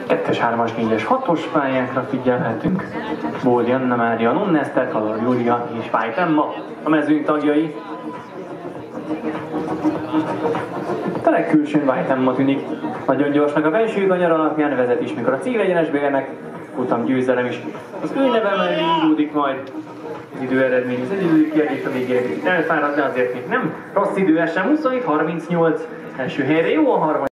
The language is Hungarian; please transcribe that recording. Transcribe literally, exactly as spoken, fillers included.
kettes, hármas, négyes, hatos pályákra figyelhetünk. Bódi Anna Mária, Nonnester, Kalor Júlia és White Emma a mezőny tagjai. A legkülsőn White Emma tűnik nagyon gyorsnak a felső kanyar alapján, vezet is, mikor a célegyenesbe érnek, futam győzelem is. Az ő neve mellé induldik majd az időeredmény, az egyedüli kérdés a végére elfárad, de azért még nem rossz idő, ez sem huszonhét harmincnyolc, első helyre jó a harmadik.